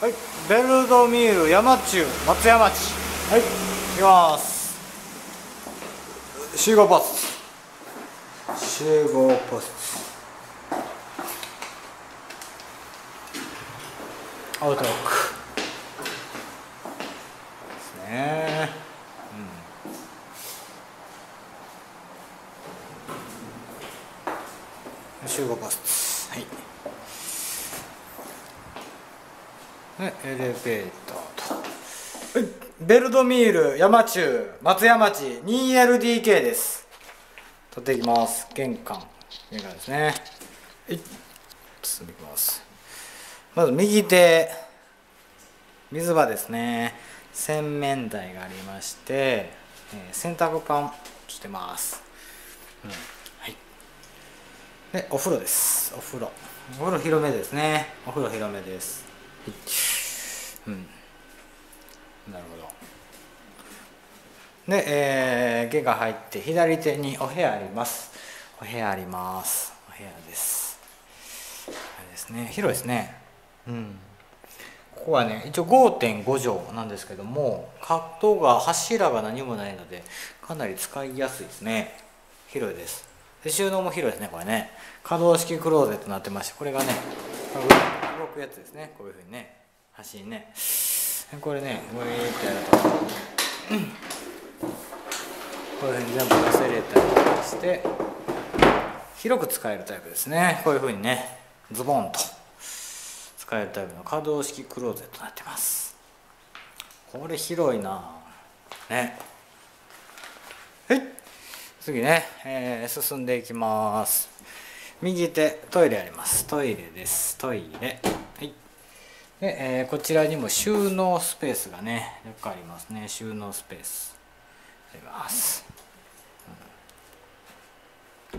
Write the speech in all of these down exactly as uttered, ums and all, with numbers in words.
はい、ベルドミール山中松山町。はい、行きます。集合ポスト。集合ポスト。アウトロック。ですね。うん。集合ポスト。はい。でエレベーターと、はい、ベルドミール山中松山町 にエルディーケー です。取っていきます。玄関玄関ですね。はい、進んでいきます。まず右手水場ですね。洗面台がありまして、えー、洗濯パンしてます、うん、はい。でお風呂です。お風呂お風呂広めですね。お風呂広めです。うん、なるほど。で、えー、玄関入って左手にお部屋あります。お部屋あります。お部屋です。あれですね、広いですね。うん。ここはね、一応 ごてんご 畳なんですけども、角が柱が何もないのでかなり使いやすいですね。広いです。で収納も広いですね。これね、可動式クローゼットになってまして、これがね動くやつですね。こういうふうにね、端にね、これね、これってやると、うん、こういうふうに全部寄せれたりして広く使えるタイプですね。こういうふうにね、ズボンと使えるタイプの可動式クローゼットになってます。これ広いなね。はい、次ね、えー、進んでいきます。右手トイレあります。トイレです。トイレ、はい。で、えー、こちらにも収納スペースがねよくありますね。収納スペースあります、うん、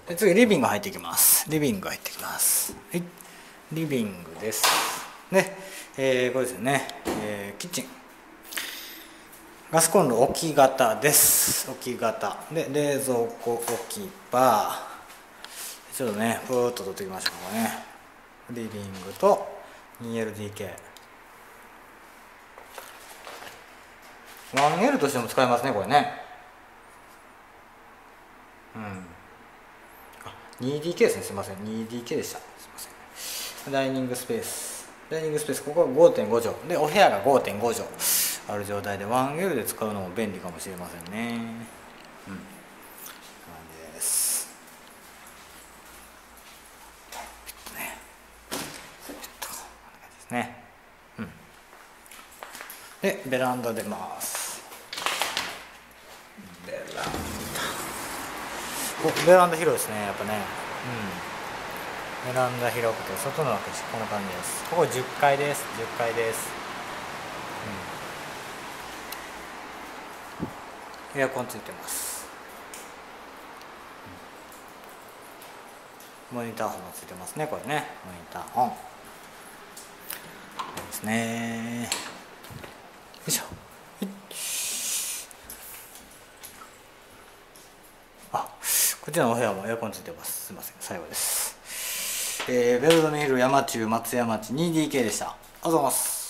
で次リビング入っていきます。リビング入ってきます。はい、リビングです。で、えー、これですよね、えー、キッチンガスコンロ置き型です。置き型で冷蔵庫置き場、ちょっとねふーっと取ってきましょうかね。リビングと にエルディーケー、 ワンエル としても使えますねこれね。うん、あ にディーケー ですね。すいません にディーケー でした。すいません。ダイニングスペースダイニングスペースここは ごてんご 畳でお部屋が ごてんご 畳ある状態で ワンエル で使うのも便利かもしれませんね。うん、感じです。ね、ですね。うん。でベランダ出ます。ベランダ、おベランダ広いですねやっぱね。うん、ベランダ広くて外のわけです。こんな感じです。ここじゅっかいです。じゅっかいです。うん、エアコンついてます。モニターもついてますねこれね。モニターオンですね。よいしょ。あ、こちらのお部屋もエアコンついてます。すみません、最後です。えー、ベルドミール山中松山町 にディーケー でした。ありがとうございます。